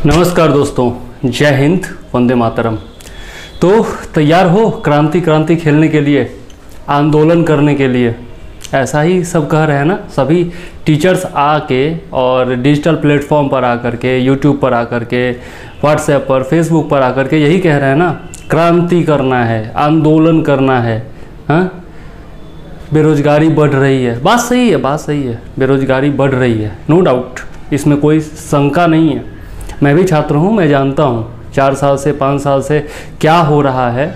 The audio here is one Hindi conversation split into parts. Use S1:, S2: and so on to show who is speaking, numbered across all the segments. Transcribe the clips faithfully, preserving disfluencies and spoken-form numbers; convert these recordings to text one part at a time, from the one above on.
S1: नमस्कार दोस्तों, जय हिंद, वंदे मातरम। तो तैयार हो क्रांति क्रांति खेलने के लिए, आंदोलन करने के लिए? ऐसा ही सब कह रहे हैं ना सभी टीचर्स आके, और डिजिटल प्लेटफॉर्म पर आकर के, यूट्यूब पर आकर के, व्हाट्सएप पर, फेसबुक पर आकर के यही कह रहे हैं ना, क्रांति करना है, आंदोलन करना है। हाँ, बेरोजगारी बढ़ रही है। बात सही है, बात सही है, बेरोजगारी बढ़ रही है, नो डाउट, इसमें कोई शंका नहीं है। मैं भी छात्र हूँ, मैं जानता हूँ चार साल से पाँच साल से क्या हो रहा है,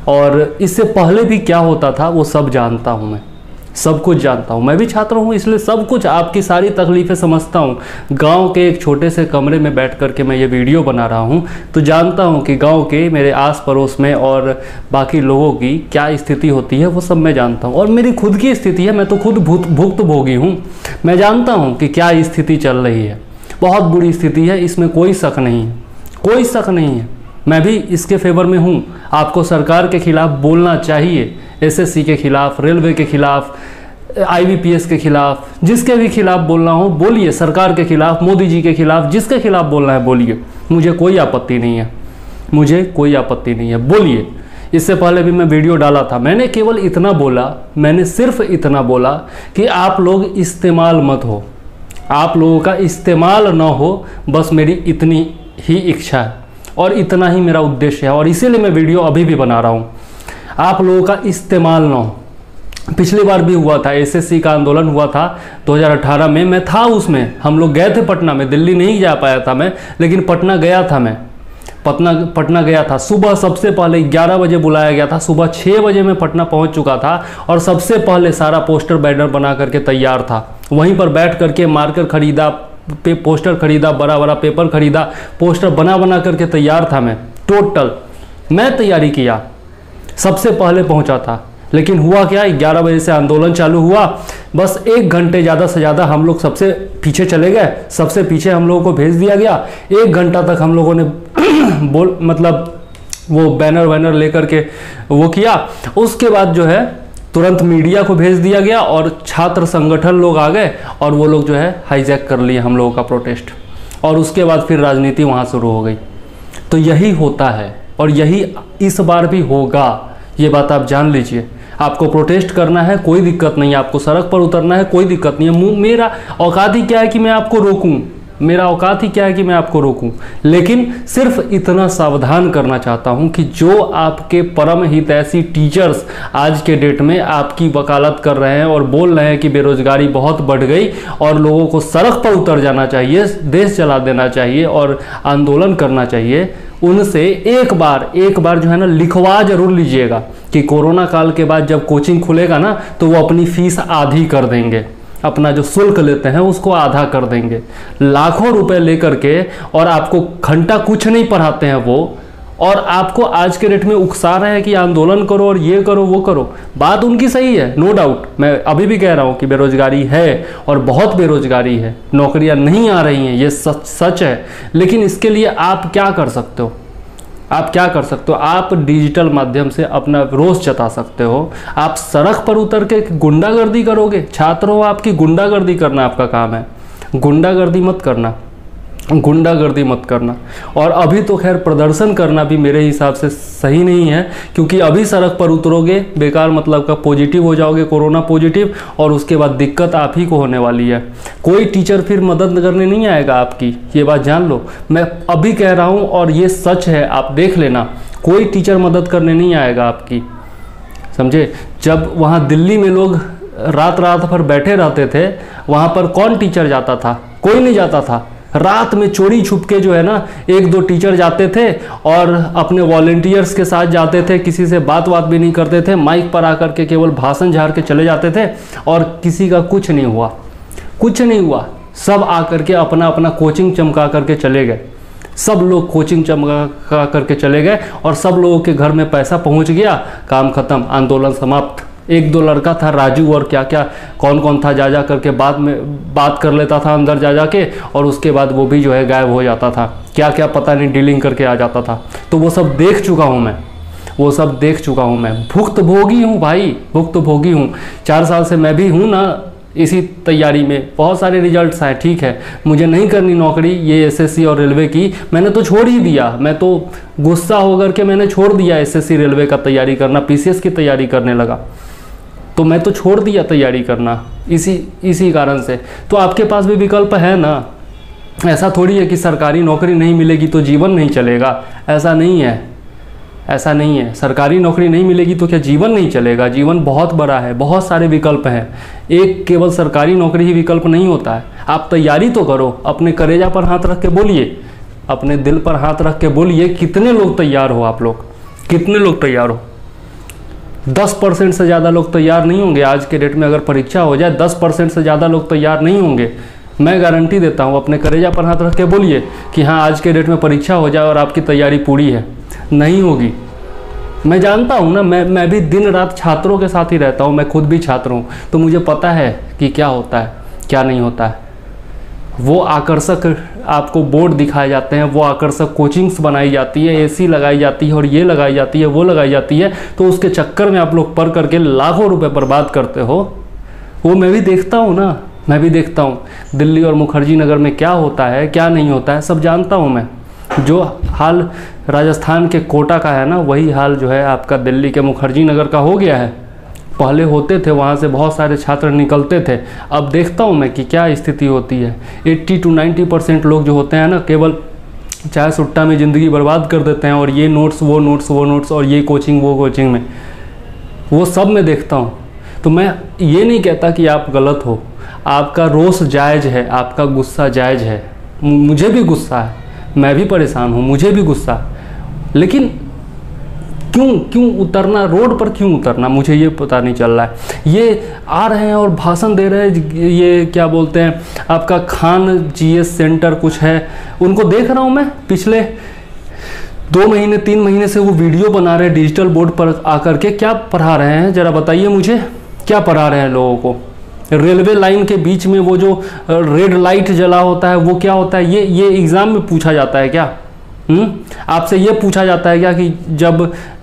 S1: और इससे पहले भी क्या होता था वो सब जानता हूँ। मैं सब कुछ जानता हूँ, मैं भी छात्र हूँ, इसलिए सब कुछ, आपकी सारी तकलीफ़ें समझता हूँ। गांव के एक छोटे से कमरे में बैठ कर के मैं ये वीडियो बना रहा हूँ, तो जानता हूँ कि गांव के मेरे आस पड़ोस में और बाकी लोगों की क्या स्थिति होती है, वो सब मैं जानता हूँ। और मेरी खुद की स्थिति है, मैं तो खुद भुक्तभोगी हूँ। मैं जानता हूँ कि क्या स्थिति चल रही है, बहुत बुरी स्थिति है, इसमें कोई शक नहीं है, कोई शक नहीं है। मैं भी इसके फेवर में हूँ। आपको सरकार के खिलाफ बोलना चाहिए, एसएससी के खिलाफ, रेलवे के खिलाफ, आईबीपीएस के खिलाफ, जिसके भी खिलाफ बोलना हो बोलिए, सरकार के खिलाफ, मोदी जी के खिलाफ, जिसके खिलाफ बोलना है बोलिए, मुझे कोई आपत्ति नहीं है, मुझे कोई आपत्ति नहीं है, बोलिए। इससे पहले भी मैं वीडियो डाला था, मैंने केवल इतना बोला, मैंने सिर्फ इतना बोला कि आप लोग इस्तेमाल मत हो, आप लोगों का इस्तेमाल ना हो, बस मेरी इतनी ही इच्छा है और इतना ही मेरा उद्देश्य है, और इसीलिए मैं वीडियो अभी भी बना रहा हूँ। आप लोगों का इस्तेमाल ना हो। पिछली बार भी हुआ था, एसएससी का आंदोलन हुआ था दो हज़ार अठारह में, मैं था उसमें, हम लोग गए थे पटना में, दिल्ली नहीं जा पाया था मैं, लेकिन पटना गया था मैं, पटना पटना गया था। सुबह सबसे पहले ग्यारह बजे बुलाया गया था, सुबह छः बजे मैं पटना पहुंच चुका था, और सबसे पहले सारा पोस्टर बैनर बना करके तैयार था। वहीं पर बैठ करके मार्कर खरीदा, पे पोस्टर खरीदा, बड़ा बड़ा पेपर खरीदा, पोस्टर बना बना करके तैयार था मैं, टोटल मैं तैयारी किया, सबसे पहले पहुंचा था। लेकिन हुआ क्या, ग्यारह बजे से आंदोलन चालू हुआ, बस एक घंटे ज़्यादा से ज़्यादा हम लोग सबसे पीछे चले गए, सबसे पीछे हम लोगों को भेज दिया गया। एक घंटा तक हम लोगों ने बोल मतलब वो बैनर वैनर लेकर के वो किया। उसके बाद जो है तुरंत मीडिया को भेज दिया गया, और छात्र संगठन लोग आ गए, और वो लोग जो है हाईजैक कर लिए हम लोगों का प्रोटेस्ट, और उसके बाद फिर राजनीति वहाँ शुरू हो गई। तो यही होता है, और यही इस बार भी होगा, ये बात आप जान लीजिए। आपको प्रोटेस्ट करना है, कोई दिक्कत नहीं है, आपको सड़क पर उतरना है, कोई दिक्कत नहीं है। मेरा औकात ही क्या है कि मैं आपको रोकूं, मेरा औकात ही क्या है कि मैं आपको रोकूं। लेकिन सिर्फ इतना सावधान करना चाहता हूं कि जो आपके परम हितैषी टीचर्स आज के डेट में आपकी वकालत कर रहे हैं और बोल रहे हैं कि बेरोजगारी बहुत बढ़ गई और लोगों को सड़क पर उतर जाना चाहिए, देश चला देना चाहिए और आंदोलन करना चाहिए, उनसे एक बार एक बार जो है ना लिखवा जरूर लीजिएगा कि कोरोना काल के बाद जब कोचिंग खुलेगा ना, तो वो अपनी फीस आधी कर देंगे, अपना जो शुल्क लेते हैं उसको आधा कर देंगे, लाखों रुपए लेकर के, और आपको घंटा कुछ नहीं पढ़ाते हैं वो, और आपको आज के डेट में उकसा रहे हैं कि आंदोलन करो और ये करो वो करो। बात उनकी सही है, नो डाउट, मैं अभी भी कह रहा हूँ कि बेरोजगारी है और बहुत बेरोजगारी है, नौकरियाँ नहीं आ रही हैं, ये सच सच है। लेकिन इसके लिए आप क्या कर सकते हो, आप क्या कर सकते हो? आप डिजिटल माध्यम से अपना रोष जता सकते हो। आप सड़क पर उतर के गुंडागर्दी करोगे? छात्र हो, आपकी गुंडागर्दी करना आपका काम है, गुंडागर्दी मत करना, गुंडागर्दी मत करना। और अभी तो खैर प्रदर्शन करना भी मेरे हिसाब से सही नहीं है, क्योंकि अभी सड़क पर उतरोगे बेकार, मतलब का पॉजिटिव हो जाओगे, कोरोना पॉजिटिव, और उसके बाद दिक्कत आप ही को होने वाली है। कोई टीचर फिर मदद करने नहीं आएगा आपकी, ये बात जान लो। मैं अभी कह रहा हूँ और ये सच है, आप देख लेना, कोई टीचर मदद करने नहीं आएगा आपकी, समझे। जब वहाँ दिल्ली में लोग रात रात भर बैठे रहते थे, वहाँ पर कौन टीचर जाता था? कोई नहीं जाता था। रात में चोरी छुप के जो है ना एक दो टीचर जाते थे, और अपने वॉलेंटियर्स के साथ जाते थे, किसी से बात बात भी नहीं करते थे, माइक पर आकर के केवल भाषण झाड़ के चले जाते थे, और किसी का कुछ नहीं हुआ, कुछ नहीं हुआ। सब आकर के अपना अपना कोचिंग चमका करके चले गए, सब लोग कोचिंग चमका करके चले गए, और सब लोगों के घर में पैसा पहुंच गया, काम खत्म, आंदोलन समाप्त। एक दो लड़का था राजू, और क्या क्या कौन कौन था, जा जा करके बाद में बात कर लेता था अंदर जा जा के, और उसके बाद वो भी जो है गायब हो जाता था, क्या क्या पता नहीं डीलिंग करके आ जाता था। तो वो सब देख चुका हूँ मैं, वो सब देख चुका हूँ मैं, भुक्तभोगी हूँ भाई, भुक्तभोगी हूँ। चार साल से मैं भी हूँ ना इसी तैयारी में बहुत सारे रिजल्ट्स आए, ठीक है, मुझे नहीं करनी नौकरी ये एसएससी और रेलवे की, मैंने तो छोड़ ही दिया, मैं तो गुस्सा होकर के मैंने छोड़ दिया एसएससी रेलवे का तैयारी करना, पीसीएस की तैयारी करने लगा, तो मैं तो छोड़ दिया तैयारी करना इसी इसी कारण से। तो आपके पास भी विकल्प है ना, ऐसा थोड़ी है कि सरकारी नौकरी नहीं मिलेगी तो जीवन नहीं चलेगा, ऐसा नहीं है, ऐसा नहीं है। सरकारी नौकरी नहीं मिलेगी तो क्या जीवन नहीं चलेगा? जीवन बहुत बड़ा है, बहुत सारे विकल्प हैं, एक केवल सरकारी नौकरी ही विकल्प नहीं होता है। आप तैयारी तो करो, अपने कलेजा पर हाथ रख के बोलिए, अपने दिल पर हाथ रख के बोलिए, कितने लोग तैयार हो आप लोग, कितने लोग तैयार हो? दस परसेंट से ज़्यादा लोग तैयार नहीं होंगे आज के डेट में। अगर परीक्षा हो जाए दस परसेंट से ज़्यादा लोग तैयार नहीं होंगे, मैं गारंटी देता हूँ। अपने कलेजा पर हाथ रख के बोलिए कि हाँ आज के डेट में परीक्षा हो जाए और आपकी तैयारी पूरी है, नहीं होगी। मैं जानता हूँ ना, मैं मैं भी दिन रात छात्रों के साथ ही रहता हूँ, मैं खुद भी छात्र हूँ, तो मुझे पता है कि क्या होता है क्या नहीं होता है। वो आकर्षक आपको बोर्ड दिखाए जाते हैं, वो आकर्षक कोचिंग्स बनाई जाती है, एसी लगाई जाती है और ये लगाई जाती है वो लगाई जाती है, तो उसके चक्कर में आप लोग पढ़ करके लाखों रुपए बर्बाद करते हो। वो मैं भी देखता हूँ ना, मैं भी देखता हूँ दिल्ली और मुखर्जी नगर में क्या होता है क्या नहीं होता है, सब जानता हूँ मैं। जो हाल राजस्थान के कोटा का है ना, वही हाल जो है आपका दिल्ली के मुखर्जी नगर का हो गया है। पहले होते थे, वहाँ से बहुत सारे छात्र निकलते थे, अब देखता हूँ मैं कि क्या स्थिति होती है। अस्सी टू नब्बे परसेंट लोग जो होते हैं ना, केवल चाय सुट्टा में ज़िंदगी बर्बाद कर देते हैं, और ये नोट्स वो नोट्स वो नोट्स और ये कोचिंग वो कोचिंग में, वो सब मैं देखता हूँ। तो मैं ये नहीं कहता कि आप गलत हो, आपका रोष जायज़ है, आपका गुस्सा जायज़ है, मुझे भी गुस्सा है, मैं भी परेशान हूँ, मुझे भी गुस्सा, लेकिन क्यों क्यों उतरना रोड पर, क्यों उतरना, मुझे ये पता नहीं चल रहा है। ये आ रहे हैं और भाषण दे रहे हैं, ये क्या बोलते हैं आपका खान जीएस सेंटर कुछ है, उनको देख रहा हूँ मैं पिछले दो महीने तीन महीने से वो वीडियो बना रहे हैं डिजिटल बोर्ड पर आकर के। क्या पढ़ा रहे हैं ज़रा बताइए मुझे, क्या पढ़ा रहे हैं लोगों को? रेलवे लाइन के बीच में वो जो रेड लाइट जला होता है वो क्या होता है? ये ये एग्ज़ाम में पूछा जाता है क्या? हम्म आपसे ये पूछा जाता है क्या कि जब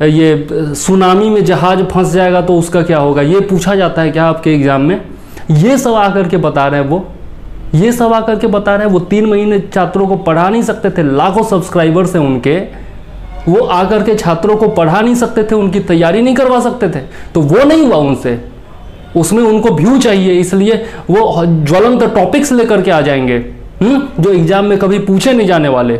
S1: ये सुनामी में जहाज़ फंस जाएगा तो उसका क्या होगा? ये पूछा जाता है क्या आपके एग्ज़ाम में? ये सब आकर के बता रहे हैं वो, ये सब आकर के बता रहे हैं। वो तीन महीने छात्रों को पढ़ा नहीं सकते थे, लाखों सब्सक्राइबर्स हैं उनके, वो आकर के छात्रों को पढ़ा नहीं सकते थे, उनकी तैयारी नहीं करवा सकते थे, तो वो नहीं हुआ उनसे। उसमें उनको व्यू चाहिए, इसलिए वो ज्वलंत टॉपिक्स लेकर के आ जाएंगे हम्म जो एग्जाम में कभी पूछे नहीं जाने वाले।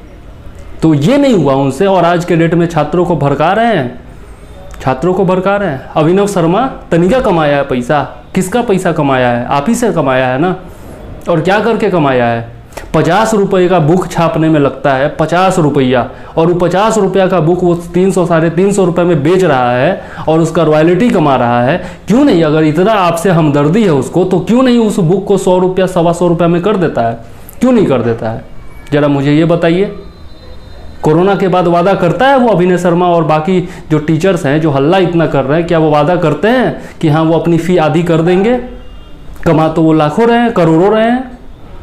S1: तो ये नहीं हुआ उनसे, और आज के डेट में छात्रों को भड़का रहे हैं, छात्रों को भड़का रहे हैं। अभिनव शर्मा तनिका कमाया है पैसा, किसका पैसा कमाया है? आप ही से कमाया है ना। और क्या करके कमाया है? पचास रुपये का बुक छापने में लगता है, पचास रुपया, और वो पचास रुपया का बुक वो तीन सौ साढ़े तीन सौ रुपये में बेच रहा है और उसका रॉयल्टी कमा रहा है। क्यों नहीं, अगर इतना आपसे हमदर्दी है उसको, तो क्यों नहीं उस बुक को सौ रुपया सवा सौ रुपया में कर देता है? क्यों नहीं कर देता है? ज़रा मुझे ये बताइए। कोरोना के बाद वादा करता है वो अभिनव शर्मा और बाकी जो टीचर्स हैं जो हल्ला इतना कर रहे हैं, क्या वो वादा करते हैं कि हाँ वो अपनी फ़ी आधी कर देंगे? कमा तो वो लाखों रहे हैं, करोड़ों रहे हैं।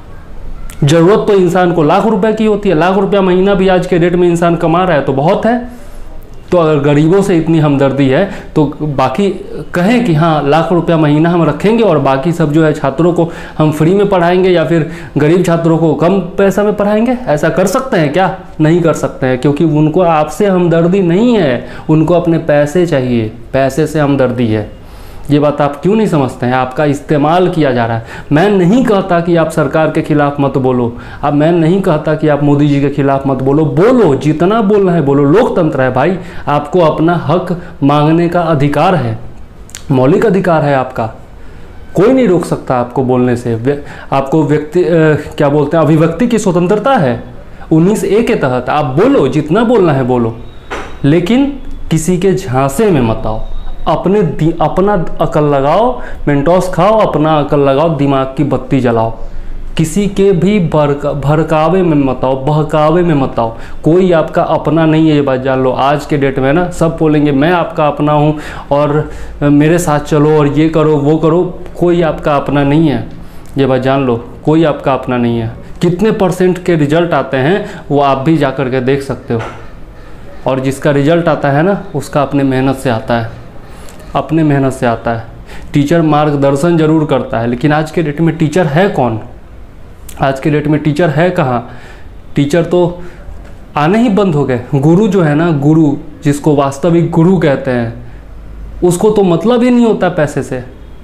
S1: ज़रूरत तो इंसान को लाख रुपए की होती है, लाख रुपया महीना भी आज के डेट में इंसान कमा रहा है तो बहुत है। तो अगर गरीबों से इतनी हमदर्दी है तो बाकी कहें कि हाँ लाख रुपया महीना हम रखेंगे और बाकी सब जो है छात्रों को हम फ्री में पढ़ाएंगे या फिर गरीब छात्रों को कम पैसा में पढ़ाएंगे। ऐसा कर सकते हैं क्या? नहीं कर सकते हैं, क्योंकि उनको आपसे हमदर्दी नहीं है, उनको अपने पैसे चाहिए, पैसे से हमदर्दी है। ये बात आप क्यों नहीं समझते हैं? आपका इस्तेमाल किया जा रहा है। मैं नहीं कहता कि आप सरकार के खिलाफ मत बोलो, अब मैं नहीं कहता कि आप मोदी जी के खिलाफ मत बोलो, बोलो जितना बोलना है बोलो, लोकतंत्र है भाई, आपको अपना हक मांगने का अधिकार है, मौलिक अधिकार है आपका, कोई नहीं रोक सकता आपको बोलने से। आपको व्यक्ति क्या बोलते हैं, अभिव्यक्ति की स्वतंत्रता है उन्नीस ए के तहत, आप बोलो जितना बोलना है बोलो, लेकिन किसी के झांसे में मत आओ। अपने अपना अकल लगाओ, मेंटोस खाओ, अपना अकल लगाओ, दिमाग की बत्ती जलाओ, किसी के भी भड़कावे में मत आओ, बहकावे में मत आओ। कोई आपका अपना नहीं है, ये बात जान लो। आज के डेट में ना सब बोलेंगे मैं आपका अपना हूँ और मेरे साथ चलो और ये करो वो करो, कोई आपका अपना नहीं है, ये बात जान लो, कोई आपका अपना नहीं है। कितने परसेंट के रिजल्ट आते हैं वो आप भी जा कर के देख सकते हो, और जिसका रिजल्ट आता है ना उसका अपने मेहनत से आता है, अपने मेहनत से आता है। टीचर मार्गदर्शन जरूर करता है, लेकिन आज के डेट में टीचर है कौन? आज के डेट में टीचर है कहाँ? टीचर तो आने ही बंद हो गए। गुरु जो है ना, गुरु जिसको वास्तविक गुरु कहते हैं, उसको तो मतलब ही नहीं होता पैसे से।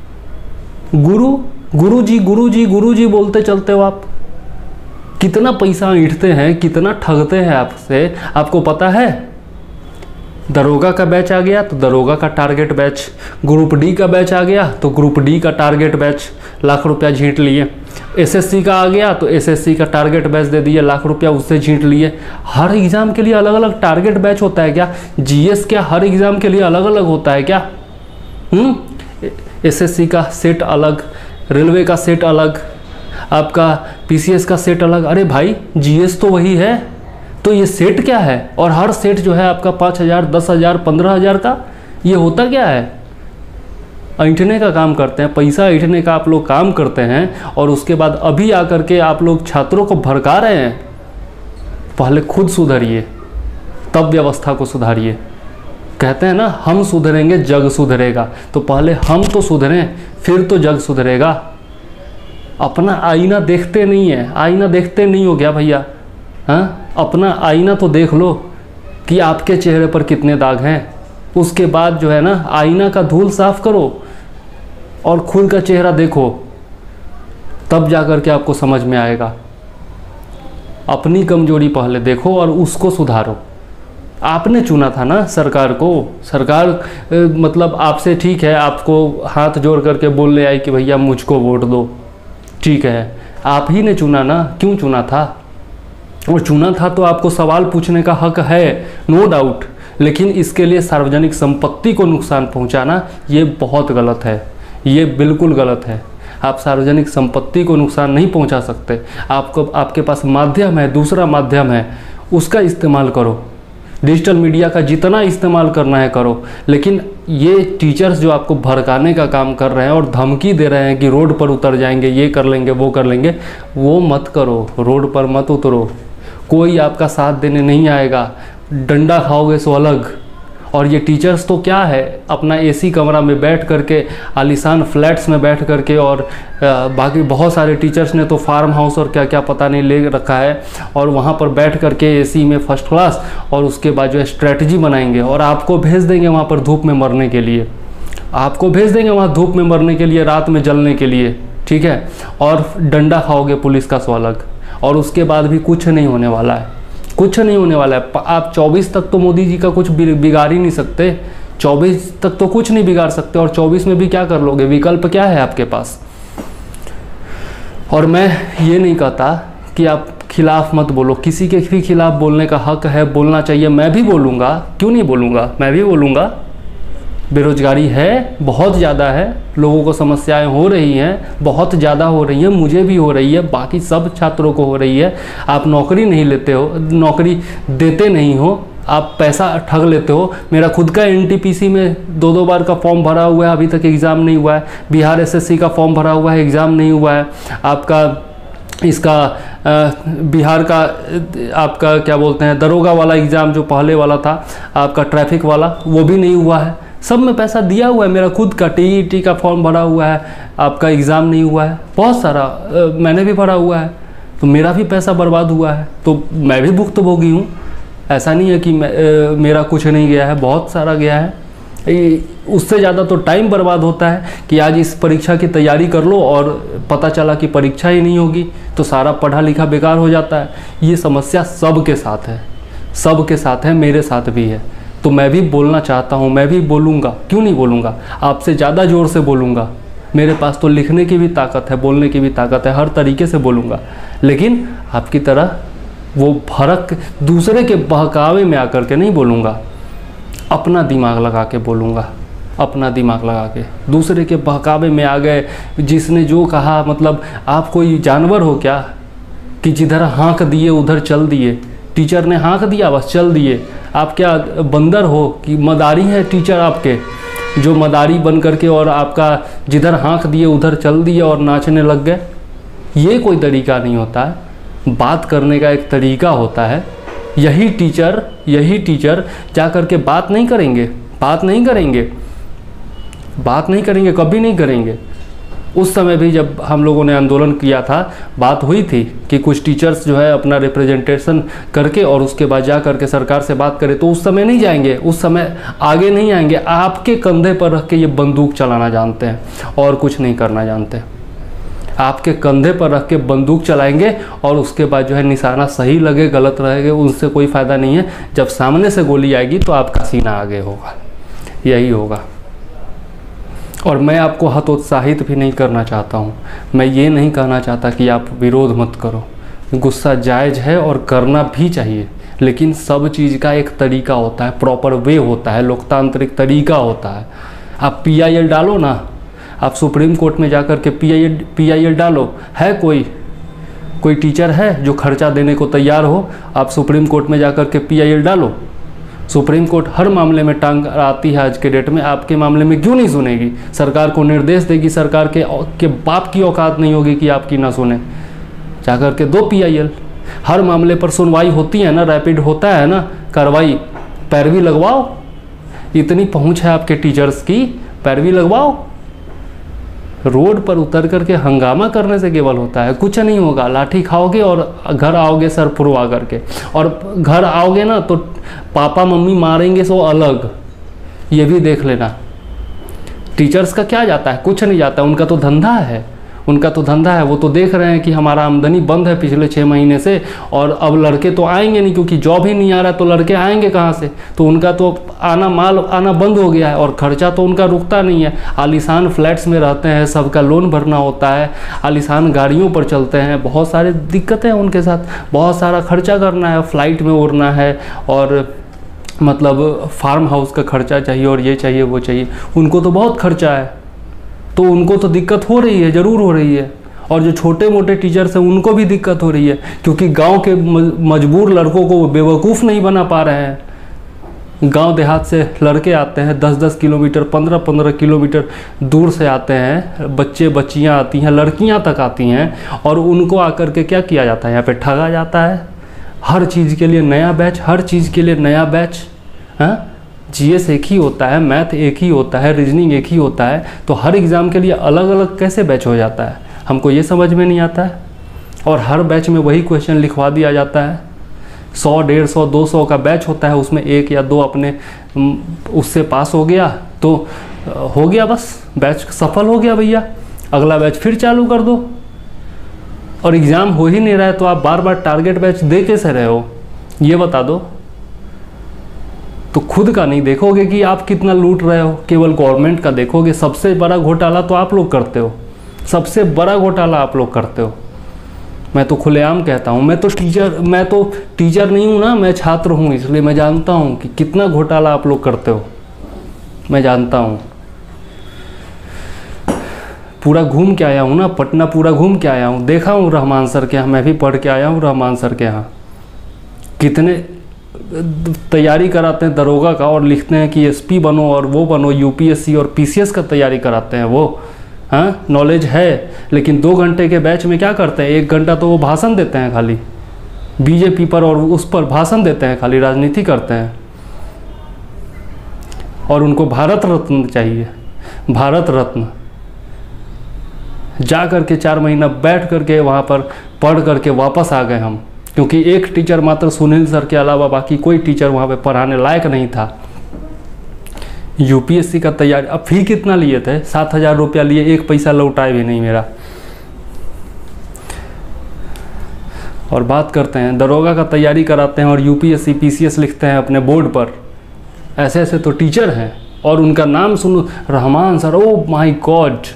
S1: गुरु गुरु जी गुरु जी गुरु जी बोलते चलते हो आप, कितना पैसा ईंटते हैं, कितना ठगते हैं आपसे, आपको पता है? दरोगा का बैच आ गया तो दरोगा का टारगेट बैच, ग्रुप डी का बैच आ गया तो ग्रुप डी का टारगेट बैच, लाख रुपया झींट लिए। एसएससी का आ गया तो एसएससी का टारगेट बैच दे दिए, लाख रुपया उससे झींट लिए। हर एग्ज़ाम के लिए अलग अलग टारगेट बैच होता है क्या? जीएस क्या हर एग्ज़ाम के लिए अलग अलग होता है क्या? हम्म एसएससी का सेट अलग, रेलवे का सेट अलग, आपका पीसीएस का सेट अलग। अरे भाई जीएस तो वही है, तो ये सेट क्या है? और हर सेट जो है आपका पाँच हज़ार दस हज़ार पंद्रह हज़ार का, ये होता क्या है? ऐंठने का काम करते हैं, पैसा ऐंठने का आप लोग काम करते हैं, और उसके बाद अभी आकर के आप लोग छात्रों को भड़का रहे हैं। पहले खुद सुधरिए, तब व्यवस्था को सुधारिए। कहते हैं ना, हम सुधरेंगे जग सुधरेगा, तो पहले हम तो सुधरें, फिर तो जग सुधरेगा। अपना आईना देखते नहीं है, आईना देखते नहीं हो गया भैया? हाँ, अपना आईना तो देख लो कि आपके चेहरे पर कितने दाग हैं। उसके बाद जो है ना, आईना का धूल साफ करो और खुद का चेहरा देखो, तब जाकर के आपको समझ में आएगा। अपनी कमजोरी पहले देखो और उसको सुधारो। आपने चुना था ना सरकार को, सरकार मतलब आपसे, ठीक है, आपको हाथ जोड़ करके बोलने आई कि भैया मुझको वोट दो, ठीक है, आप ही ने चुना ना, क्यों चुना था? और चुना था तो आपको सवाल पूछने का हक है, नो डाउट, लेकिन इसके लिए सार्वजनिक संपत्ति को नुकसान पहुंचाना ये बहुत गलत है, ये बिल्कुल गलत है। आप सार्वजनिक संपत्ति को नुकसान नहीं पहुंचा सकते। आपको, आपके पास माध्यम है, दूसरा माध्यम है, उसका इस्तेमाल करो। डिजिटल मीडिया का जितना इस्तेमाल करना है करो, लेकिन ये टीचर्स जो आपको भड़काने का काम कर रहे हैं और धमकी दे रहे हैं कि रोड पर उतर जाएंगे, ये कर लेंगे, वो कर लेंगे, वो मत करो। रोड पर मत उतरो, कोई आपका साथ देने नहीं आएगा, डंडा खाओगे सो अलग। और ये टीचर्स तो क्या है, अपना एसी कमरा में बैठ करके, आलीशान फ्लैट्स में बैठ करके, और बाकी बहुत सारे टीचर्स ने तो फार्म हाउस और क्या क्या पता नहीं ले रखा है, और वहाँ पर बैठ करके एसी में फर्स्ट क्लास, और उसके बाद जो है स्ट्रेटजी बनाएंगे और आपको भेज देंगे वहाँ पर धूप में मरने के लिए। आपको भेज देंगे वहाँ धूप में मरने के लिए, रात में जलने के लिए, ठीक है, और डंडा खाओगे पुलिस का सो अलग। और उसके बाद भी कुछ नहीं होने वाला है, कुछ नहीं होने वाला है। आप चौबीस तक तो मोदी जी का कुछ बिगाड़ ही नहीं सकते, चौबीस तक तो कुछ नहीं बिगाड़ सकते, और चौबीस में भी क्या कर लोगे? विकल्प क्या है आपके पास? और मैं ये नहीं कहता कि आप खिलाफ मत बोलो, किसी के भी खिलाफ बोलने का हक है, बोलना चाहिए। मैं भी बोलूँगा, क्यों नहीं बोलूँगा, मैं भी बोलूँगा। बेरोजगारी है, बहुत ज़्यादा है, लोगों को समस्याएं हो रही हैं, बहुत ज़्यादा हो रही हैं, मुझे भी हो रही है, बाकी सब छात्रों को हो रही है। आप नौकरी नहीं लेते हो, नौकरी देते नहीं हो, आप पैसा ठग लेते हो। मेरा खुद का एनटीपीसी में दो दो बार का फॉर्म भरा हुआ है, अभी तक एग्ज़ाम नहीं हुआ है। बिहार एसएससी का फॉर्म भरा हुआ है, एग्ज़ाम नहीं हुआ है। आपका इसका बिहार का आपका क्या बोलते हैं, दरोगा वाला एग्ज़ाम जो पहले वाला था, आपका ट्रैफिक वाला, वो भी नहीं हुआ है। सब में पैसा दिया हुआ है, मेरा खुद का टीईटी का फॉर्म भरा हुआ है, आपका एग्ज़ाम नहीं हुआ है, बहुत सारा आ, मैंने भी भरा हुआ है, तो मेरा भी पैसा बर्बाद हुआ है, तो मैं भी भुक्तभोगी हूँ। ऐसा नहीं है कि मैं, आ, मेरा कुछ नहीं गया है, बहुत सारा गया है। उससे ज़्यादा तो टाइम बर्बाद होता है कि आज इस परीक्षा की तैयारी कर लो और पता चला कि परीक्षा ही नहीं होगी, तो सारा पढ़ा लिखा बेकार हो जाता है। ये समस्या सबके साथ है, सबके साथ है, मेरे साथ भी है। तो मैं भी बोलना चाहता हूँ, मैं भी बोलूँगा, क्यों नहीं बोलूँगा, आपसे ज़्यादा ज़ोर से बोलूँगा। मेरे पास तो लिखने की भी ताकत है, बोलने की भी ताकत है, हर तरीके से बोलूँगा। लेकिन आपकी तरह वो भड़क दूसरे के बहकावे में आकर के नहीं बोलूँगा, अपना दिमाग लगा के बोलूँगा, अपना दिमाग लगा के। दूसरे के बहकावे में आ गए, जिसने जो कहा, मतलब आप कोई जानवर हो क्या कि जिधर हाँक दिए उधर चल दिए? टीचर ने हाँक दिया बस चल दिए। आप क्या बंदर हो कि मदारी है टीचर आपके, जो मदारी बन करके और आपका जिधर हाँक दिए उधर चल दिए और नाचने लग गए? ये कोई तरीका नहीं होता है, बात करने का एक तरीका होता है। यही टीचर यही टीचर जा कर के बात नहीं करेंगे, बात नहीं करेंगे। बात नहीं करेंगे, कभी नहीं करेंगे। उस समय भी जब हम लोगों ने आंदोलन किया था, बात हुई थी कि कुछ टीचर्स जो है अपना रिप्रेजेंटेशन करके और उसके बाद जा करके सरकार से बात करें, तो उस समय नहीं जाएंगे, उस समय आगे नहीं आएंगे। आपके कंधे पर रख के ये बंदूक चलाना जानते हैं और कुछ नहीं करना जानते। आपके कंधे पर रख के बंदूक चलाएंगे और उसके बाद जो है निशाना सही लगे गलत रहेगा उनसे कोई फ़ायदा नहीं है। जब सामने से गोली आएगी तो आपका सीना आगे होगा, यही होगा। और मैं आपको हतोत्साहित भी नहीं करना चाहता हूँ। मैं ये नहीं कहना चाहता कि आप विरोध मत करो, गुस्सा जायज़ है और करना भी चाहिए, लेकिन सब चीज़ का एक तरीका होता है, प्रॉपर वे होता है, लोकतांत्रिक तरीका होता है। आप पी आई एल डालो ना, आप सुप्रीम कोर्ट में जाकर के P I L P I L डालो, है कोई कोई टीचर है जो खर्चा देने को तैयार हो? आप सुप्रीम कोर्ट में जाकर के पी आई एल डालो। सुप्रीम कोर्ट हर मामले में टांग आती है आज के डेट में, आपके मामले में क्यों नहीं सुनेगी? सरकार को निर्देश देगी, सरकार के के बाप की औकात नहीं होगी कि आपकी ना सुने। जाकर के दो पी आई एल, हर मामले पर सुनवाई होती है ना, रैपिड होता है ना कार्रवाई, पैरवी लगवाओ। इतनी पहुंच है आपके टीचर्स की, पैरवी लगवाओ। रोड पर उतर करके हंगामा करने से केवल होता है, कुछ नहीं होगा। लाठी खाओगे और घर आओगे सर फुरवा करके, और घर आओगे ना तो पापा मम्मी मारेंगे सो अलग, ये भी देख लेना। टीचर्स का क्या जाता है? कुछ नहीं जाता, उनका तो धंधा है, उनका तो धंधा है। वो तो देख रहे हैं कि हमारा आमदनी बंद है पिछले छः महीने से, और अब लड़के तो आएंगे नहीं क्योंकि जॉब ही नहीं आ रहा, तो लड़के आएंगे कहाँ से? तो उनका तो आना माल आना बंद हो गया है और खर्चा तो उनका रुकता नहीं है। आलीशान फ्लैट्स में रहते हैं, सबका लोन भरना होता है, आलीशान गाड़ियों पर चलते हैं, बहुत सारी दिक्कतें हैं उनके साथ, बहुत सारा खर्चा करना है, फ़्लाइट में उड़ना है, और मतलब फार्म हाउस का खर्चा चाहिए और ये चाहिए वो चाहिए, उनको तो बहुत खर्चा है। तो उनको तो दिक्कत हो रही है, ज़रूर हो रही है। और जो छोटे मोटे टीचर्स हैं उनको भी दिक्कत हो रही है, क्योंकि गांव के मजबूर लड़कों को बेवकूफ़ नहीं बना पा रहे हैं। गांव देहात से लड़के आते हैं, दस दस किलोमीटर पंद्रह पंद्रह किलोमीटर दूर से आते हैं, बच्चे बच्चियां आती हैं, लड़कियां तक आती हैं, और उनको आकर के क्या किया जाता है? यहाँ पे ठगा जाता है। हर चीज़ के लिए नया बैच, हर चीज़ के लिए नया बैच। हाँ, जी एस एक ही होता है, मैथ एक ही होता है, रीजनिंग एक ही होता है, तो हर एग्ज़ाम के लिए अलग अलग कैसे बैच हो जाता है? हमको ये समझ में नहीं आता है। और हर बैच में वही क्वेश्चन लिखवा दिया जाता है। सौ डेढ़ सौ दो सौ का बैच होता है, उसमें एक या दो अपने उससे पास हो गया तो हो गया, बस बैच सफल हो गया भैया, अगला बैच फिर चालू कर दो। और एग्ज़ाम हो ही नहीं रहा है तो आप बार बार टारगेट बैच दे कैसे रहे हो, ये बता दो। तो खुद का नहीं देखोगे कि आप कितना लूट रहे हो, केवल गवर्नमेंट का देखोगे। सबसे बड़ा घोटाला तो आप लोग करते हो, सबसे बड़ा घोटाला आप लोग करते हो। मैं तो खुलेआम कहता हूँ, मैं तो टीचर मैं तो टीचर नहीं हूँ ना, मैं छात्र हूँ, इसलिए मैं जानता हूँ कि कितना घोटाला आप लोग करते हो, मैं जानता हूँ। पूरा घूम के आया हूँ ना, पटना पूरा घूम के आया हूँ, देखा हूँ रहमान सर के यहाँ, मैं भी पढ़ के आया हूँ रहमान सर के यहाँ। कितने तैयारी कराते हैं दरोगा का और लिखते हैं कि एस पी बनो और वो बनो, यू पी एस सी और पी सी एस का तैयारी कराते हैं वो। हाँ, नॉलेज है, लेकिन दो घंटे के बैच में क्या करते हैं? एक घंटा तो वो भाषण देते हैं खाली बी जे पी पर, और उस पर भाषण देते हैं, खाली राजनीति करते हैं। और उनको भारत रत्न चाहिए, भारत रत्न। जा कर के चार महीना बैठ करके वहाँ पर पढ़ करके वापस आ गए हम, क्योंकि एक टीचर मात्र सुनील सर के अलावा बाकी कोई टीचर वहाँ पे पढ़ाने लायक नहीं था। यू पी एस सी का तैयारी, अब फी कितना लिए थे? सात हज़ार रुपया लिए, एक पैसा लौटाए भी नहीं मेरा। और बात करते हैं दरोगा का तैयारी कराते हैं और U P S C P C S लिखते हैं अपने बोर्ड पर। ऐसे ऐसे तो टीचर हैं, और उनका नाम सुनो, Rahman sir, oh my God.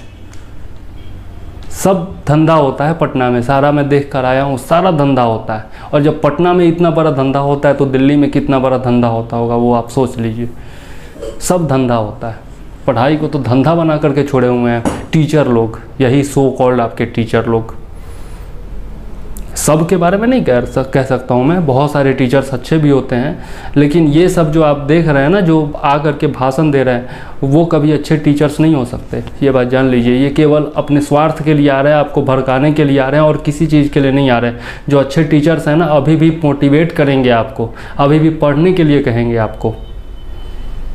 S1: सब धंधा होता है पटना में, सारा मैं देख कर आया हूँ, सारा धंधा होता है। और जब पटना में इतना बड़ा धंधा होता है तो दिल्ली में कितना बड़ा धंधा होता होगा, वो आप सोच लीजिए। सब धंधा होता है, पढ़ाई को तो धंधा बना करके छोड़े हुए हैं टीचर लोग, यही सो कॉल्ड आपके टीचर लोग। सब के बारे में नहीं कह सक, कह सकता हूँ मैं, बहुत सारे टीचर्स अच्छे भी होते हैं, लेकिन ये सब जो आप देख रहे हैं ना, जो आ करके भाषण दे रहे हैं, वो कभी अच्छे टीचर्स नहीं हो सकते, ये बात जान लीजिए। ये केवल अपने स्वार्थ के लिए आ रहे हैं, आपको भड़काने के लिए आ रहे हैं, और किसी चीज़ के लिए नहीं आ रहे हैं। जो अच्छे टीचर्स हैं ना, अभी भी मोटिवेट करेंगे आपको, अभी भी पढ़ने के लिए कहेंगे आपको,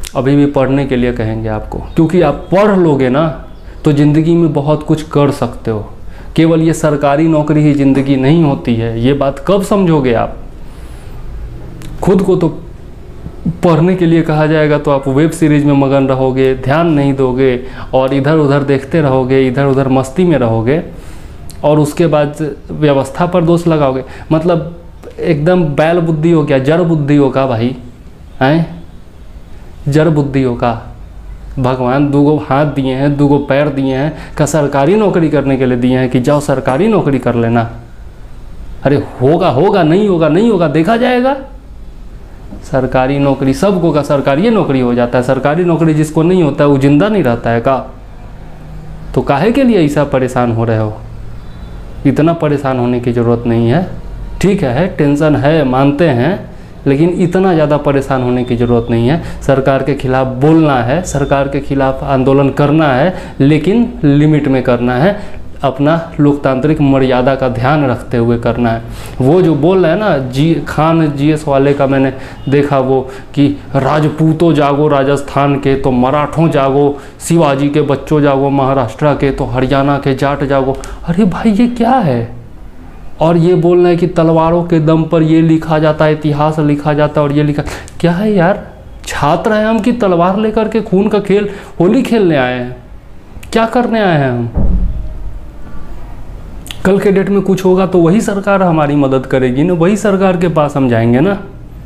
S1: अभी भी पढ़ने के लिए कहेंगे आपको, क्योंकि आप पढ़ लोगे ना तो ज़िंदगी में बहुत कुछ कर सकते हो। केवल ये सरकारी नौकरी ही ज़िंदगी नहीं होती है, ये बात कब समझोगे आप? खुद को तो पढ़ने के लिए कहा जाएगा तो आप वेब सीरीज़ में मगन रहोगे, ध्यान नहीं दोगे और इधर उधर देखते रहोगे, इधर उधर मस्ती में रहोगे और उसके बाद व्यवस्था पर दोष लगाओगे। मतलब एकदम बैल बुद्धि हो गया, जड़ बुद्धि होगा भाई, हैं? जड़ बुद्धि होगा। भगवान दूगो हाथ दिए हैं, दूगो पैर दिए हैं, का सरकारी नौकरी करने के लिए दिए हैं कि जाओ सरकारी नौकरी कर लेना। अरे होगा होगा, नहीं होगा नहीं होगा, देखा जाएगा। सरकारी नौकरी सबको का सरकारी नौकरी हो जाता है, सरकारी नौकरी जिसको नहीं होता है वो जिंदा नहीं रहता है का? तो काहे के लिए ऐसा परेशान हो रहे हो? इतना परेशान होने की ज़रूरत नहीं है। ठीक है, टेंशन है, मानते हैं, लेकिन इतना ज़्यादा परेशान होने की ज़रूरत नहीं है। सरकार के खिलाफ बोलना है, सरकार के खिलाफ आंदोलन करना है, लेकिन लिमिट में करना है, अपना लोकतांत्रिक मर्यादा का ध्यान रखते हुए करना है। वो जो बोल रहे हैं ना, जी खान जीएस वाले का मैंने देखा वो कि राजपूतों जागो राजस्थान के, तो मराठों जागो, शिवाजी के बच्चों जागो महाराष्ट्र के, तो हरियाणा के जाट जागो। अरे भाई ये क्या है? और ये बोल रहे हैं कि तलवारों के दम पर ये लिखा जाता है, इतिहास लिखा जाता है और ये लिखा, क्या है यार? छात्र हैं हम कि तलवार लेकर के खून का खेल होली खेलने आए हैं? क्या करने आए हैं हम? कल के डेट में कुछ होगा तो वही सरकार हमारी मदद करेगी ना, वही सरकार के पास हम जाएंगे ना।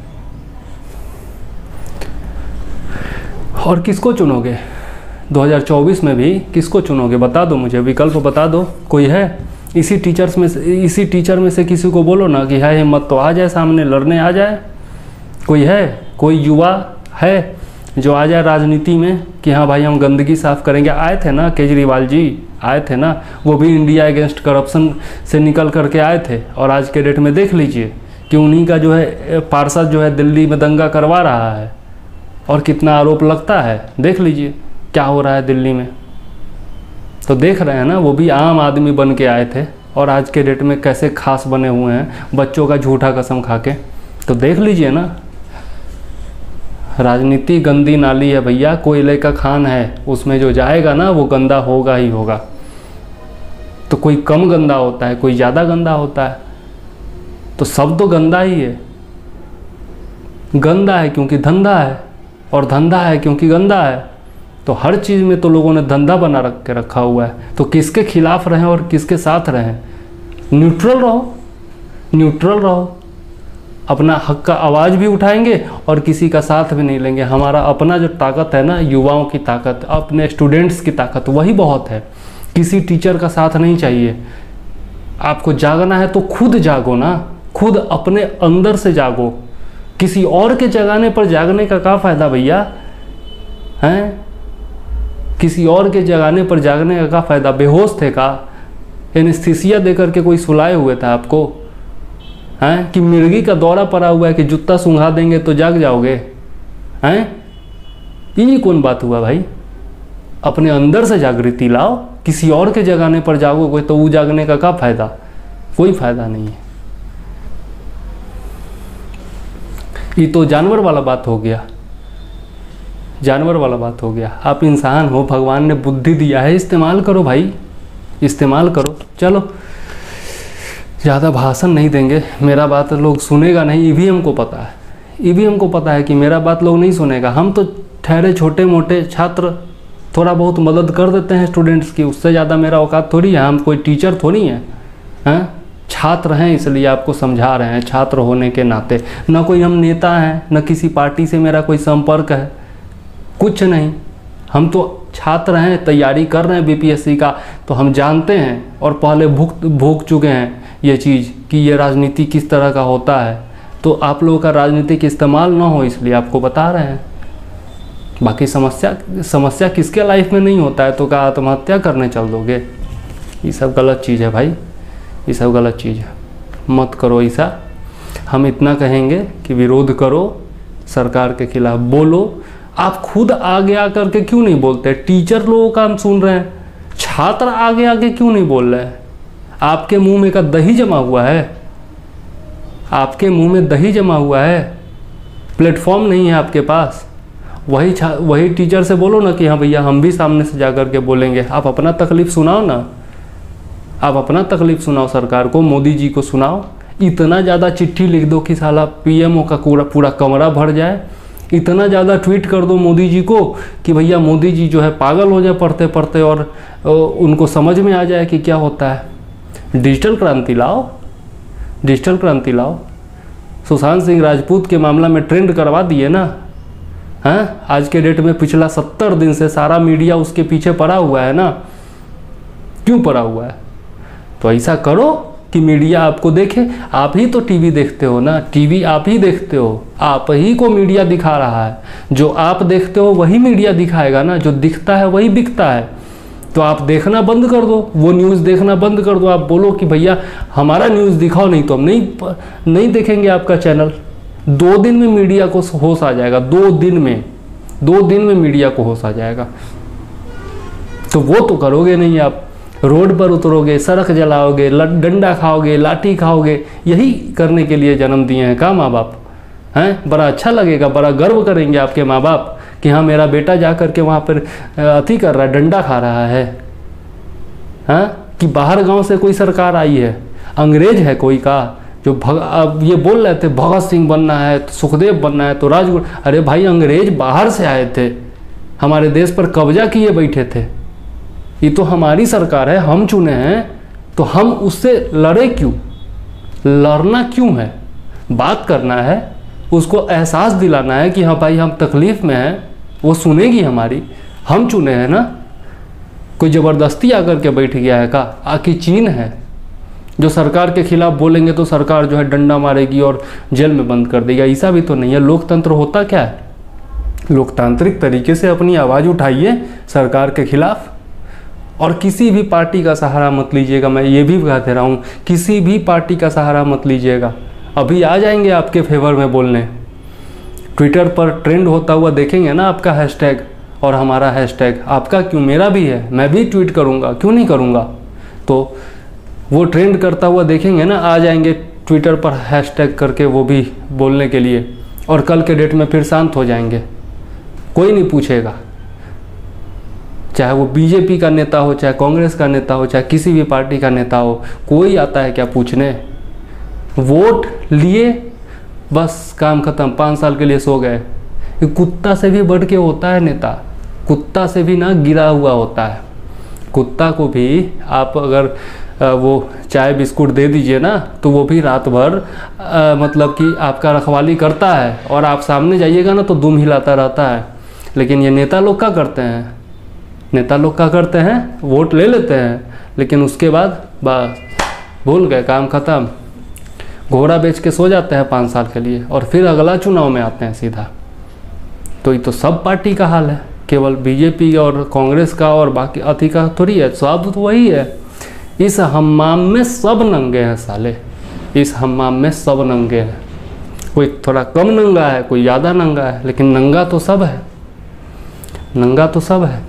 S1: और किसको चुनोगे दो हज़ार चौबीस में भी? किसको चुनोगे? बता दो मुझे, विकल्प बता दो। कोई है इसी टीचर्स में से, इसी टीचर में से किसी को बोलो ना कि है हिम्मत तो आ जाए, सामने लड़ने आ जाए। कोई है, कोई युवा है जो आ जाए राजनीति में कि हाँ भाई हम गंदगी साफ़ करेंगे? आए थे ना केजरीवाल जी, आए थे ना, वो भी इंडिया अगेंस्ट करप्शन से निकल करके आए थे। और आज के डेट में देख लीजिए कि उन्हीं का जो है पार्षद जो है दिल्ली में दंगा करवा रहा है और कितना आरोप लगता है। देख लीजिए क्या हो रहा है दिल्ली में। तो देख रहे हैं ना, वो भी आम आदमी बन के आए थे और आज के डेट में कैसे खास बने हुए हैं, बच्चों का झूठा कसम खा के। तो देख लीजिए ना, राजनीति गंदी नाली है भैया, कोयले का खान है, उसमें जो जाएगा ना वो गंदा होगा ही होगा। तो कोई कम गंदा होता है, कोई ज़्यादा गंदा होता है, तो सब तो गंदा ही है। गंदा है क्योंकि धंधा है और धंधा है क्योंकि गंदा है। तो हर चीज़ में तो लोगों ने धंधा बना रख के रखा हुआ है। तो किसके खिलाफ रहें और किसके साथ रहें? न्यूट्रल रहो, न्यूट्रल रहो। अपना हक का आवाज़ भी उठाएंगे और किसी का साथ भी नहीं लेंगे। हमारा अपना जो ताकत है ना, युवाओं की ताकत, अपने स्टूडेंट्स की ताकत, वही बहुत है। किसी टीचर का साथ नहीं चाहिए। आपको जागना है तो खुद जागो ना, खुद अपने अंदर से जागो। किसी और के जगाने पर जागने का क्या फ़ायदा भैया? हैं? किसी और के जगाने पर जागने का क्या फ़ायदा? बेहोश थे का? एनेस्थीसिया देकर के कोई सुलाए हुए था आपको? हैं कि मिर्गी का दौरा पड़ा हुआ है कि जूता सूंघा देंगे तो जाग जाओगे? हैं? ये कौन बात हुआ भाई? अपने अंदर से जागृति लाओ। किसी और के जगाने पर जागोगे तो वो जागने का क्या फ़ायदा? कोई फ़ायदा नहीं है। ये तो जानवर वाला बात हो गया, जानवर वाला बात हो गया। आप इंसान हो, भगवान ने बुद्धि दिया है, इस्तेमाल करो भाई, इस्तेमाल करो। चलो ज़्यादा भाषण नहीं देंगे, मेरा बात लोग सुनेगा नहीं। ईवीएम को पता है, ईवीएम को पता है कि मेरा बात लोग नहीं सुनेगा। हम तो ठहरे छोटे मोटे छात्र, थोड़ा बहुत मदद कर देते हैं स्टूडेंट्स की, उससे ज़्यादा मेरा औकात थोड़ी है। हम कोई टीचर थोड़ी हैं, हैं? छात्र हैं, इसलिए आपको समझा रहे हैं। छात्र होने के नाते न कोई हम नेता हैं, न किसी पार्टी से मेरा कोई संपर्क है, कुछ नहीं। हम तो छात्र हैं, तैयारी कर रहे हैं बीपीएससी का, तो हम जानते हैं और पहले भुग भोग चुके हैं ये चीज़ कि ये राजनीति किस तरह का होता है। तो आप लोगों का राजनीतिक इस्तेमाल ना हो इसलिए आपको बता रहे हैं। बाकी समस्या समस्या किसके लाइफ में नहीं होता है तो क्या आत्महत्या करने चल दोगे? ये सब गलत चीज़ है भाई, ये सब गलत चीज़ है, मत करो ऐसा। हम इतना कहेंगे कि विरोध करो, सरकार के खिलाफ बोलो। आप खुद आगे आकर के क्यों नहीं बोलते? टीचर लोगों का हम सुन रहे हैं, छात्र आगे आगे क्यों नहीं बोल रहे हैं? आपके मुंह में का दही जमा हुआ है, आपके मुंह में दही जमा हुआ है, प्लेटफॉर्म नहीं है आपके पास। वही छा वही टीचर से बोलो ना कि हाँ भैया हम भी सामने से जा कर के बोलेंगे। आप अपना तकलीफ़ सुनाओ ना, आप अपना तकलीफ़ सुनाओ सरकार को, मोदी जी को सुनाओ। इतना ज़्यादा चिट्ठी लिख दो कि साला पीएमओ का पूरा पूरा कमरा भर जाए। इतना ज़्यादा ट्वीट कर दो मोदी जी को कि भैया मोदी जी जो है पागल हो जाए पढ़ते पढ़ते, और उनको समझ में आ जाए कि क्या होता है। डिजिटल क्रांति लाओ, डिजिटल क्रांति लाओ। सुशांत सिंह राजपूत के मामला में ट्रेंड करवा दिए ना, हैं? आज के डेट में पिछला सत्तर दिन से सारा मीडिया उसके पीछे पड़ा हुआ है ना। क्यों पड़ा हुआ है? तो ऐसा करो कि मीडिया आपको देखे। आप ही तो टीवी देखते हो ना, टीवी आप ही देखते हो, आप ही को मीडिया दिखा रहा है। जो आप देखते हो वही मीडिया दिखाएगा ना, जो दिखता है वही बिकता है। तो आप देखना बंद कर दो, वो न्यूज़ देखना बंद कर दो। आप बोलो कि भैया हमारा न्यूज़ दिखाओ, नहीं तो हम नहीं नहीं देखेंगे आपका चैनल। दो दिन में मीडिया को होश आ जाएगा, दो दिन में दो दिन में मीडिया को होश आ जाएगा। तो वो तो करोगे नहीं। आप रोड पर उतरोगे, सड़क जलाओगे, डंडा खाओगे, लाठी खाओगे। यही करने के लिए जन्म दिए हैं का माँ बाप? हैं? बड़ा अच्छा लगेगा, बड़ा गर्व करेंगे आपके माँ बाप कि हाँ मेरा बेटा जा कर के वहाँ पर अति कर रहा है, डंडा खा रहा है। हाँ, कि बाहर गांव से कोई सरकार आई है, अंग्रेज है कोई का जो भग अब ये बोल रहे थे भगत सिंह बनना है, तो सुखदेव बनना है, तो राजगुरु। अरे भाई अंग्रेज बाहर से आए थे, हमारे देश पर कब्जा किए बैठे थे। ये तो हमारी सरकार है, हम चुने हैं, तो हम उससे लड़े क्यों? लड़ना क्यों है? बात करना है, उसको एहसास दिलाना है कि हाँ भाई हम तकलीफ़ में हैं, वो सुनेगी हमारी। हम चुने हैं ना, कोई ज़बरदस्ती आकर के बैठ गया है का? आखिर चीन है जो सरकार के खिलाफ बोलेंगे तो सरकार जो है डंडा मारेगी और जेल में बंद कर देगा। ऐसा भी तो नहीं है। लोकतंत्र होता क्या है? लोकतांत्रिक तरीके से अपनी आवाज़ उठाइए सरकार के खिलाफ, और किसी भी पार्टी का सहारा मत लीजिएगा। मैं ये भी कह दे रहा हूँ, किसी भी पार्टी का सहारा मत लीजिएगा। अभी आ जाएंगे आपके फेवर में बोलने। ट्विटर पर ट्रेंड होता हुआ देखेंगे ना आपका हैशटैग और हमारा हैशटैग। आपका क्यों, मेरा भी है, मैं भी ट्वीट करूँगा, क्यों नहीं करूँगा। तो वो ट्रेंड करता हुआ देखेंगे ना, आ जाएंगे ट्विटर पर हैशटैग करके वो भी बोलने के लिए, और कल के डेट में फिर शांत हो जाएंगे। कोई नहीं पूछेगा, चाहे वो बीजेपी का नेता हो, चाहे कांग्रेस का नेता हो, चाहे किसी भी पार्टी का नेता हो। कोई आता है क्या पूछने? वोट लिए बस काम खत्म, पाँच साल के लिए सो गए। कुत्ता से भी बढ़ के होता है नेता, कुत्ता से भी ना गिरा हुआ होता है। कुत्ता को भी आप अगर वो चाय बिस्कुट दे दीजिए ना, तो वो भी रात भर आ, मतलब कि आपका रखवाली करता है, और आप सामने जाइएगा ना तो दुम हिलाता रहता है। लेकिन ये नेता लोग क्या करते हैं? नेता लोग क्या करते हैं? वोट ले लेते हैं, लेकिन उसके बाद बस भूल गए, काम खत्म। घोड़ा बेच के सो जाते हैं पाँच साल के लिए, और फिर अगला चुनाव में आते हैं सीधा। तो ये तो सब पार्टी का हाल है, केवल बीजेपी और कांग्रेस का और बाकी अति का थोड़ी है। सब तो वही है। इस हम्माम में सब नंगे हैं साले, इस हम्माम में सब नंगे हैं। कोई थोड़ा कम नंगा है, कोई ज़्यादा नंगा है, लेकिन नंगा तो सब है, नंगा तो सब है।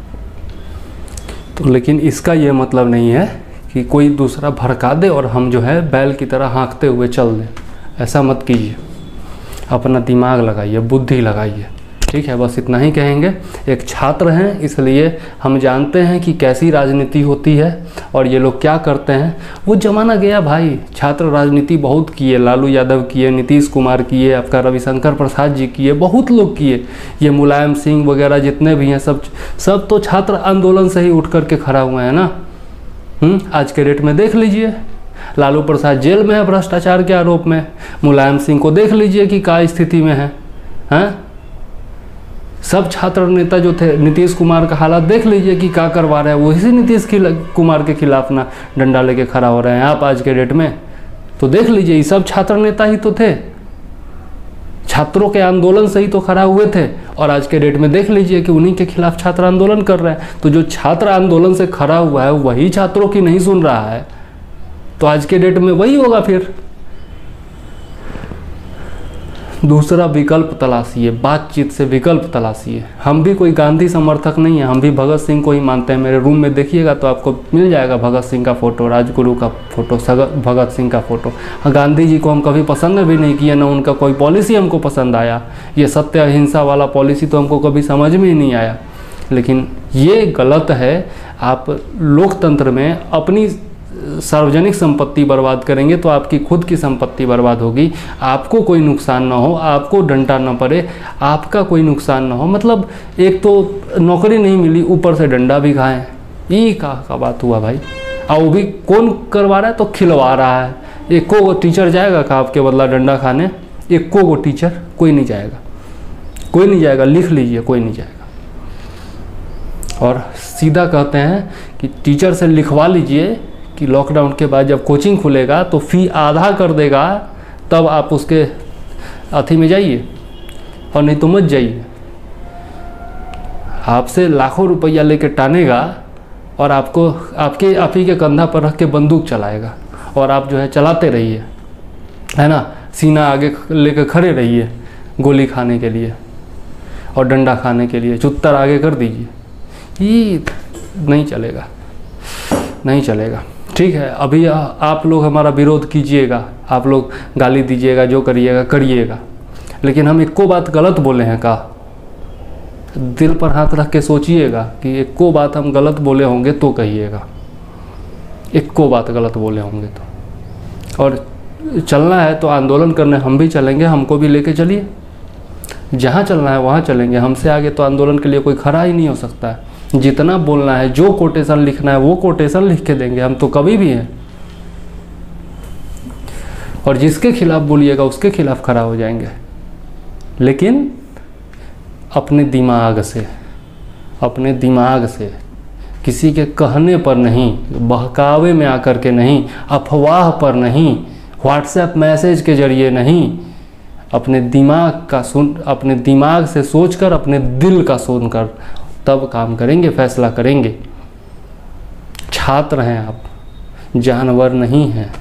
S1: तो लेकिन इसका ये मतलब नहीं है कि कोई दूसरा भड़का दे और हम जो है बैल की तरह हाँकते हुए चल दें। ऐसा मत कीजिए, अपना दिमाग लगाइए, बुद्धि लगाइए। ठीक है, बस इतना ही कहेंगे। एक छात्र हैं इसलिए हम जानते हैं कि कैसी राजनीति होती है और ये लोग क्या करते हैं। वो ज़माना गया भाई, छात्र राजनीति बहुत किए, लालू यादव किए, नीतीश कुमार किए, आपका रविशंकर प्रसाद जी किए, बहुत लोग किए। ये मुलायम सिंह वगैरह जितने भी हैं सब सब तो छात्र आंदोलन से ही उठ कर के खड़ा हुए हैं ना। हुँ? आज के डेट में देख लीजिए, लालू प्रसाद जेल में है भ्रष्टाचार के आरोप में। मुलायम सिंह को देख लीजिए कि क्या स्थिति में है। हैं? सब छात्र नेता जो थे, नीतीश कुमार का हालात देख लीजिए कि क्या करवा रहे हैं। वो इसी नीतीश कुमार के खिलाफ ना डंडा लेके खड़ा हो रहे हैं आप आज के डेट में। तो देख लीजिए, ये सब छात्र नेता ही तो थे, छात्रों के आंदोलन से ही तो खड़ा हुए थे। और आज के डेट में देख लीजिए कि उन्हीं के खिलाफ छात्र आंदोलन कर रहे हैं। तो जो छात्र आंदोलन से खड़ा हुआ है वही छात्रों की नहीं सुन रहा है, तो आज के डेट में वही होगा फिर। दूसरा विकल्प तलाशिए, बातचीत से विकल्प तलाशिए। हम भी कोई गांधी समर्थक नहीं है, हम भी भगत सिंह को ही मानते हैं। मेरे रूम में देखिएगा तो आपको मिल जाएगा भगत सिंह का फ़ोटो, राजगुरु का फ़ोटो, भगत सिंह का फ़ोटो। गांधी जी को हम कभी पसंद भी नहीं किए, ना उनका कोई पॉलिसी हमको पसंद आया। ये सत्य अहिंसा वाला पॉलिसी तो हमको कभी समझ में ही नहीं आया। लेकिन ये गलत है, आप लोकतंत्र में अपनी सार्वजनिक संपत्ति बर्बाद करेंगे तो आपकी खुद की संपत्ति बर्बाद होगी। आपको कोई नुकसान ना हो, आपको डंडा ना पड़े, आपका कोई नुकसान ना हो। मतलब एक तो नौकरी नहीं मिली, ऊपर से डंडा भी खाएं, ये कहाँ का बात हुआ भाई। और वो भी कौन करवा रहा है? तो खिलवा रहा है। एक को टीचर जाएगा का आपके बदला डंडा खाने? एक को टीचर कोई नहीं जाएगा, कोई नहीं जाएगा। लिख लीजिए, कोई नहीं जाएगा। और सीधा कहते हैं कि टीचर से लिखवा लीजिए कि लॉकडाउन के बाद जब कोचिंग खुलेगा तो फ़ी आधा कर देगा, तब आप उसके अथी में जाइए, और नहीं तो मत जाइए। आपसे लाखों रुपया लेके टानेगा और आपको आपके आप ही के कंधा पर रख के बंदूक चलाएगा, और आप जो है चलाते रहिए, है ना। सीना आगे लेके खड़े रहिए गोली खाने के लिए और डंडा खाने के लिए, चुत्तर आगे कर दीजिए। ये नहीं चलेगा, नहीं चलेगा। ठीक है, अभी आप लोग हमारा विरोध कीजिएगा, आप लोग गाली दीजिएगा, जो करिएगा करिएगा, लेकिन हम एक को बात गलत बोले हैं का? दिल पर हाथ रख के सोचिएगा कि एक को बात हम गलत बोले होंगे तो कहिएगा, एक को बात गलत बोले होंगे तो। और चलना है तो आंदोलन करने हम भी चलेंगे, हमको भी लेके चलिए, जहाँ चलना है वहाँ चलेंगे। हमसे आगे तो आंदोलन के लिए कोई खड़ा ही नहीं हो सकता है। जितना बोलना है, जो कोटेशन लिखना है वो कोटेशन लिख के देंगे, हम तो कभी भी हैं। और जिसके खिलाफ बोलिएगा उसके खिलाफ खड़ा हो जाएंगे, लेकिन अपने दिमाग से, अपने दिमाग से, किसी के कहने पर नहीं, बहकावे में आकर के नहीं, अफवाह पर नहीं, व्हाट्सएप मैसेज के जरिए नहीं, अपने दिमाग का सुन अपने दिमाग से सोचकर, अपने दिल का सुनकर तब काम करेंगे, फैसला करेंगे। छात्र हैं आप, जानवर नहीं हैं।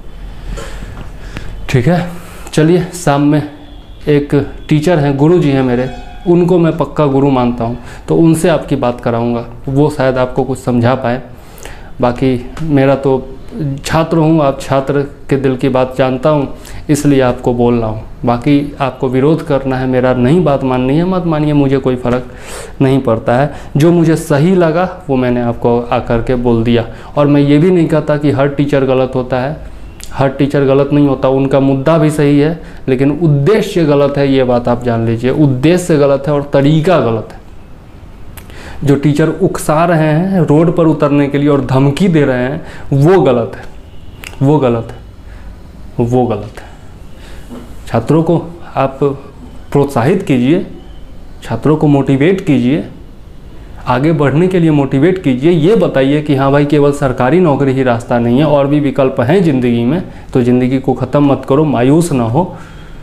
S1: ठीक है, चलिए। शाम में एक टीचर हैं, गुरु जी हैं मेरे, उनको मैं पक्का गुरु मानता हूँ, तो उनसे आपकी बात कराऊंगा, वो शायद आपको कुछ समझा पाए। बाकी मेरा तो छात्र हूँ, आप छात्र के दिल की बात जानता हूँ, इसलिए आपको बोल रहा हूँ। बाकी आपको विरोध करना है, मेरा नहीं बात माननी है, मत मानिए, मुझे कोई फ़र्क नहीं पड़ता है। जो मुझे सही लगा वो मैंने आपको आकर के बोल दिया। और मैं ये भी नहीं कहता कि हर टीचर गलत होता है, हर टीचर गलत नहीं होता, उनका मुद्दा भी सही है, लेकिन उद्देश्य गलत है, ये बात आप जान लीजिए। उद्देश्य गलत है और तरीका गलत है। जो टीचर उकसा रहे हैं रोड पर उतरने के लिए और धमकी दे रहे हैं, वो गलत है, वो गलत है, वो गलत है। छात्रों को आप प्रोत्साहित कीजिए, छात्रों को मोटिवेट कीजिए, आगे बढ़ने के लिए मोटिवेट कीजिए। ये बताइए कि हाँ भाई, केवल सरकारी नौकरी ही रास्ता नहीं है, और भी विकल्प हैं ज़िंदगी में, तो ज़िंदगी को ख़त्म मत करो, मायूस ना हो।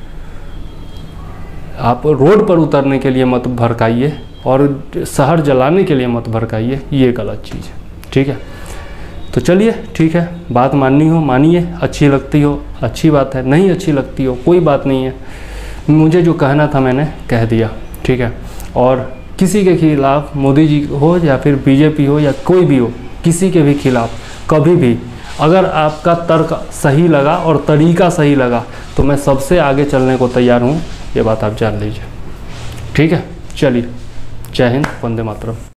S1: आप रोड पर उतरने के लिए मत भड़काइए और शहर जलाने के लिए मत भड़काइए, ये गलत चीज़ है। ठीक है, तो चलिए, ठीक है, बात माननी हो मानिए, अच्छी लगती हो अच्छी बात है, नहीं अच्छी लगती हो कोई बात नहीं है। मुझे जो कहना था मैंने कह दिया, ठीक है। और किसी के खिलाफ, मोदी जी हो या फिर बीजेपी हो या कोई भी हो, किसी के भी खिलाफ कभी भी अगर आपका तर्क सही लगा और तरीका सही लगा तो मैं सबसे आगे चलने को तैयार हूँ, ये बात आप जान लीजिए। ठीक है, चलिए, जय हिंद, वंदे मातरम।